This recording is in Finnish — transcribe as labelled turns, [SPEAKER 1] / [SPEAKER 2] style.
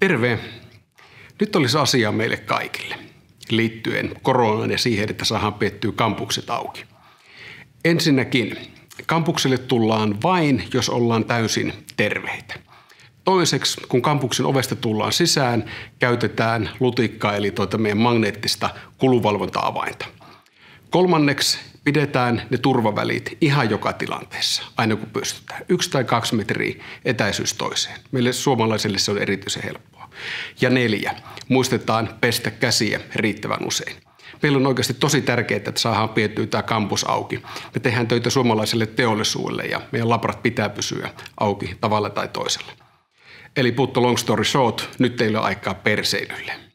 [SPEAKER 1] Terve! Nyt olisi asiaa meille kaikille liittyen koronaan ja siihen, että saadaan pidettyä kampukset auki. Ensinnäkin kampukselle tullaan vain, jos ollaan täysin terveitä. Toiseksi, kun kampuksen ovesta tullaan sisään, käytetään lutikkaa eli meidän magneettista kulunvalvonta-avainta. Kolmanneksi pidetään ne turvavälit ihan joka tilanteessa, aina kun pystytään. 1 tai 2 metriä etäisyys toiseen. Meille suomalaisille se on erityisen helppoa. Ja 4, muistetaan pestä käsiä riittävän usein. Meillä on oikeasti tosi tärkeää, että saadaan pidettyä tämä kampus auki. Me tehdään töitä suomalaiselle teollisuudelle ja meidän labrat pitää pysyä auki tavalla tai toisella. Eli put the long story short, nyt teillä on aikaa perseilylle.